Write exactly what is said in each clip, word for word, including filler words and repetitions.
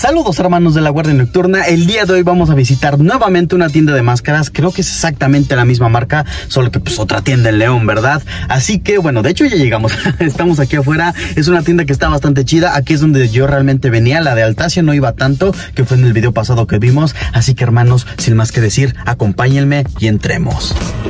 Saludos hermanos de la Guardia Nocturna. El día de hoy vamos a visitar nuevamente una tienda de máscaras. Creo que es exactamente la misma marca, solo que pues otra tienda en León, ¿verdad? Así que bueno, de hecho ya llegamos. Estamos aquí afuera. Es una tienda que está bastante chida. Aquí es donde yo realmente venía. La de Altacio no iba tanto, que fue en el video pasado que vimos. Así que hermanos, sin más que decir, acompáñenme y entremos.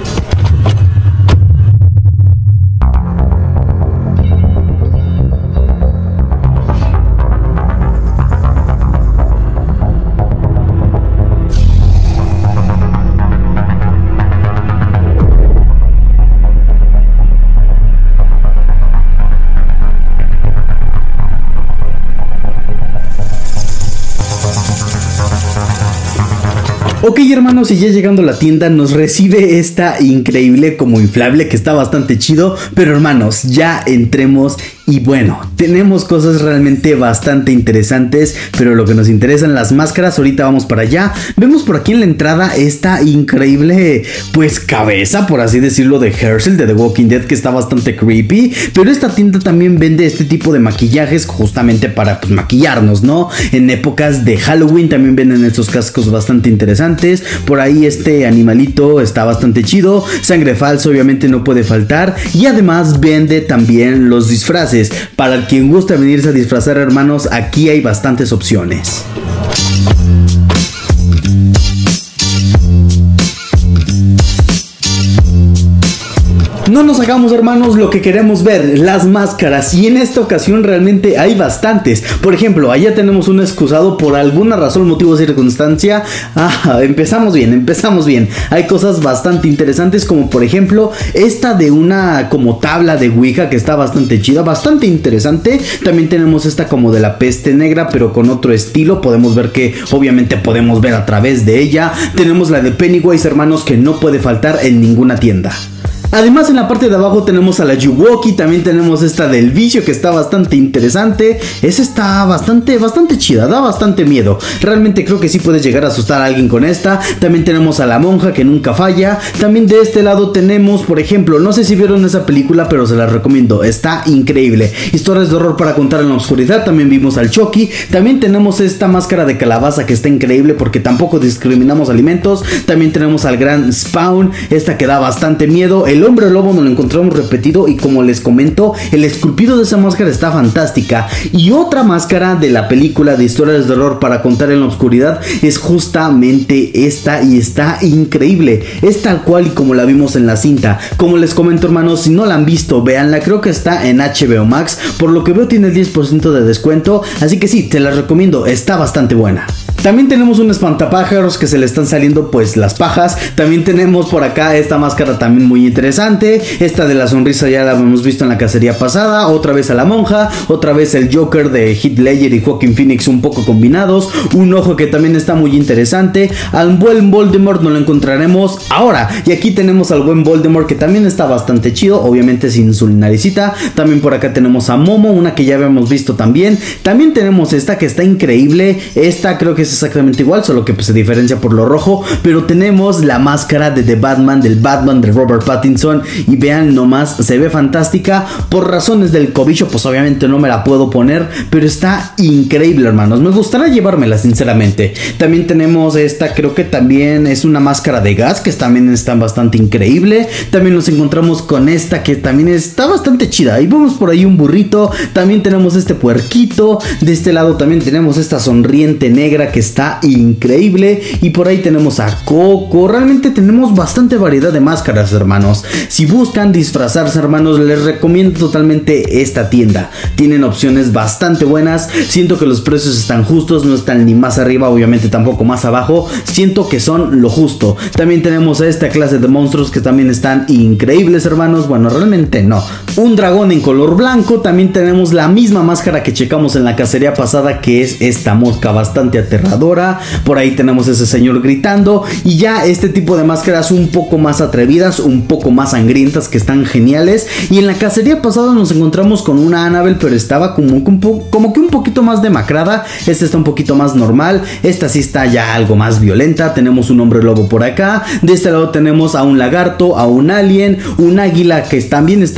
Ok hermanos, y ya llegando a la tienda nos recibe esta increíble como inflable que está bastante chido. Pero hermanos, ya entremos y bueno, tenemos cosas realmente bastante interesantes. Pero lo que nos interesan las máscaras, ahorita vamos para allá. Vemos por aquí en la entrada esta increíble pues cabeza, por así decirlo, de Herschel de The Walking Dead, que está bastante creepy. Pero esta tienda también vende este tipo de maquillajes justamente para pues maquillarnos, ¿no? En épocas de Halloween también venden estos cascos bastante interesantes. Por ahí este animalito está bastante chido. Sangre falsa obviamente no puede faltar. Y además vende también los disfraces. Para quien gusta venirse a disfrazar hermanos, aquí hay bastantes opciones. No nos hagamos hermanos, lo que queremos ver, las máscaras, y en esta ocasión realmente hay bastantes. Por ejemplo, allá tenemos un excusado por alguna razón, motivo o circunstancia. Ah, empezamos bien, empezamos bien. Hay cosas bastante interesantes, como por ejemplo esta de una como tabla de Ouija que está bastante chida, bastante interesante. También tenemos esta como de la peste negra, pero con otro estilo. Podemos ver que obviamente podemos ver a través de ella. Tenemos la de Pennywise hermanos, que no puede faltar en ninguna tienda. Además en la parte de abajo tenemos a la Yuwoki, también tenemos esta del vicio que está bastante interesante. Esa está bastante, bastante chida, da bastante miedo. Realmente creo que sí puedes llegar a asustar a alguien con esta. También tenemos a la monja que nunca falla. También de este lado tenemos, por ejemplo, no sé si vieron esa película, pero se la recomiendo, está increíble. Historias de horror para contar en la oscuridad. También vimos al Chucky. También tenemos esta máscara de calabaza que está increíble porque tampoco discriminamos alimentos. También tenemos al gran Spawn, esta que da bastante miedo. El hombre lobo nos lo encontramos repetido y como les comento, el esculpido de esa máscara está fantástica. Y otra máscara de la película de historias de horror para contar en la oscuridad es justamente esta y está increíble. Es tal cual y como la vimos en la cinta. Como les comento hermanos, si no la han visto, véanla, creo que está en H B O Max. Por lo que veo tiene el diez por ciento de descuento, así que sí, te la recomiendo, está bastante buena. También tenemos un espantapájaros que se le están saliendo pues las pajas. También tenemos por acá esta máscara también muy interesante. Esta de la sonrisa ya la hemos visto en la cacería pasada. Otra vez a la monja. Otra vez el Joker de Heath Ledger y Joaquin Phoenix un poco combinados. Un ojo que también está muy interesante. Al buen Voldemort nos lo encontraremos ahora. Y aquí tenemos al buen Voldemort que también está bastante chido. Obviamente sin su naricita. También por acá tenemos a Momo, una que ya habíamos visto también. También tenemos esta que está increíble. Esta creo que es exactamente igual, solo que pues se diferencia por lo rojo. Pero tenemos la máscara de The Batman, del Batman de Robert Pattinson. Y vean nomás, se ve fantástica. Por razones del cobicho pues obviamente no me la puedo poner, pero está increíble hermanos, me gustaría llevármela sinceramente. También tenemos esta, creo que también es una máscara de gas, que también está bastante increíble. También nos encontramos con esta que también está bastante chida. Y vemos por ahí un burrito. También tenemos este puerquito. De este lado también tenemos esta sonriente negra que está increíble. Y por ahí tenemos a Coco. Realmente tenemos bastante variedad de máscaras hermanos. Si buscan disfrazarse hermanos, les recomiendo totalmente esta tienda. Tienen opciones bastante buenas. Siento que los precios están justos, no están ni más arriba, obviamente tampoco más abajo. Siento que son lo justo. También tenemos a esta clase de monstruos que también están increíbles hermanos. Bueno, realmente no. Un dragón en color blanco. También tenemos la misma máscara que checamos en la cacería pasada, que es esta mosca bastante aterradora. Por ahí tenemos a ese señor gritando. Y ya este tipo de máscaras un poco más atrevidas, un poco más sangrientas, que están geniales. Y en la cacería pasada nos encontramos con una Annabelle, pero estaba como, como, como que un poquito más demacrada. Esta está un poquito más normal. Esta sí está ya algo más violenta. Tenemos un hombre lobo por acá. De este lado tenemos a un lagarto, a un alien, un águila que también está bastante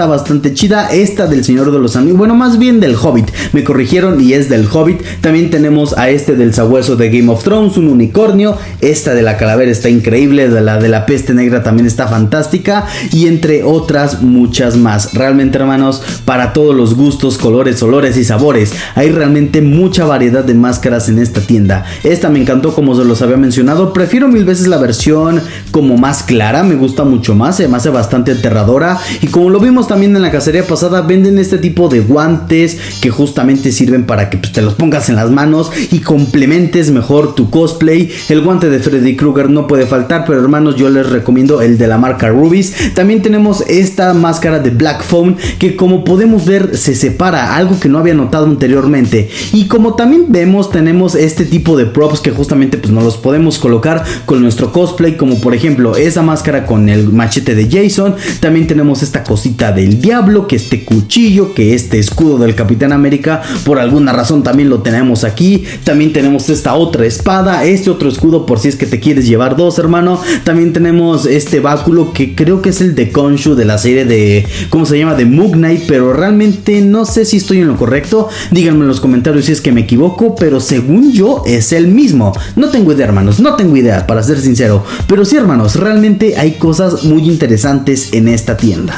bastante chida. Esta del Señor de los Anillos, bueno, más bien del Hobbit, me corrigieron y es del Hobbit. También tenemos a este del sabueso de Game of Thrones, un unicornio. Esta de la calavera está increíble, de la de la peste negra también está fantástica, y entre otras muchas más. Realmente, hermanos, para todos los gustos, colores, olores y sabores, hay realmente mucha variedad de máscaras en esta tienda. Esta me encantó, como se los había mencionado. Prefiero mil veces la versión como más clara, me gusta mucho más, se me hace bastante aterradora. Y como lo vimos también en la cacería pasada, venden este tipo de guantes que justamente sirven para que pues, te los pongas en las manos y complementes mejor tu cosplay. El guante de Freddy Krueger no puede faltar, pero hermanos, yo les recomiendo el de la marca Rubies. También tenemos esta máscara de Black Phone, que como podemos ver se separa, algo que no había notado anteriormente. Y como también vemos, tenemos este tipo de props que justamente pues nos los podemos colocar con nuestro cosplay, como por ejemplo esa máscara con el machete de Jason. También tenemos esta cosita del diablo, que este cuchillo, que este escudo del Capitán América, por alguna razón también lo tenemos aquí. También tenemos esta otra espada, este otro escudo por si es que te quieres llevar dos, hermano. También tenemos este báculo que creo que es el de Khonshu de la serie de, ¿cómo se llama? De Moon Knight, pero realmente no sé si estoy en lo correcto. Díganme en los comentarios si es que me equivoco, pero según yo es el mismo. No tengo idea, hermanos, no tengo idea, para ser sincero. Pero sí, hermanos, realmente hay cosas muy interesantes en esta tienda.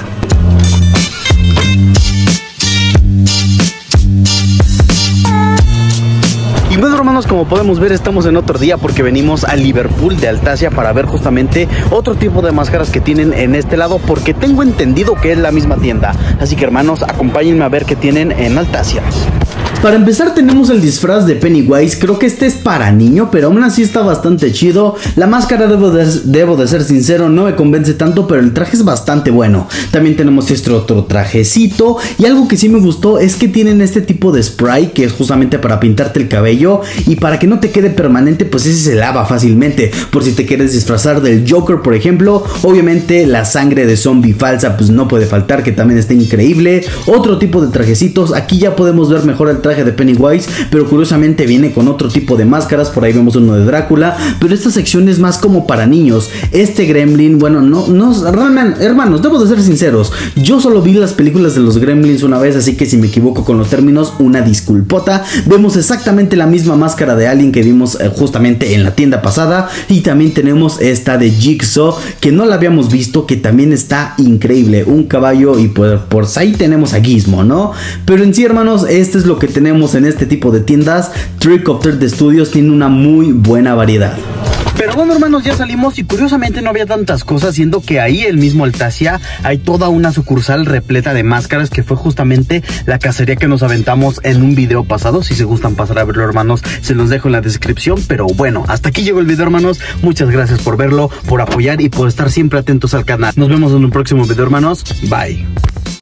Y bueno, hermanos, como podemos ver, estamos en otro día porque venimos a Liverpool de Altasia para ver justamente otro tipo de máscaras que tienen en este lado, porque tengo entendido que es la misma tienda. Así que, hermanos, acompáñenme a ver qué tienen en Altasia. Para empezar tenemos el disfraz de Pennywise. Creo que este es para niño, pero aún así está bastante chido. La máscara, debo de, debo de ser sincero, no me convence tanto, pero el traje es bastante bueno. También tenemos este otro trajecito, y algo que sí me gustó es que tienen este tipo de spray que es justamente para pintarte el cabello, y para que no te quede permanente, pues ese se lava fácilmente. Por si te quieres disfrazar del Joker, por ejemplo. Obviamente la sangre de zombie falsa pues no puede faltar, que también está increíble. Otro tipo de trajecitos, aquí ya podemos ver mejor el traje de Pennywise, pero curiosamente viene con otro tipo de máscaras. Por ahí vemos uno de Drácula, pero esta sección es más como para niños. Este Gremlin, bueno, no, no, hermanos, debo de ser sinceros, yo solo vi las películas de los Gremlins una vez, así que si me equivoco con los términos, una disculpota. Vemos exactamente la misma máscara de Alien que vimos eh, justamente en la tienda pasada, y también tenemos esta de Jigsaw, que no la habíamos visto, que también está increíble, un caballo, y por, por ahí tenemos a Gizmo, ¿no? Pero en sí, hermanos, este es lo que tenemos en este tipo de tiendas. Trickopter de Studios tiene una muy buena variedad. Pero bueno, hermanos, ya salimos y curiosamente no había tantas cosas, siendo que ahí el mismo Altasia hay toda una sucursal repleta de máscaras, que fue justamente la cacería que nos aventamos en un video pasado. Si se gustan pasar a verlo, hermanos, se los dejo en la descripción. Pero bueno, hasta aquí llegó el video, hermanos. Muchas gracias por verlo, por apoyar y por estar siempre atentos al canal. Nos vemos en un próximo video, hermanos. Bye.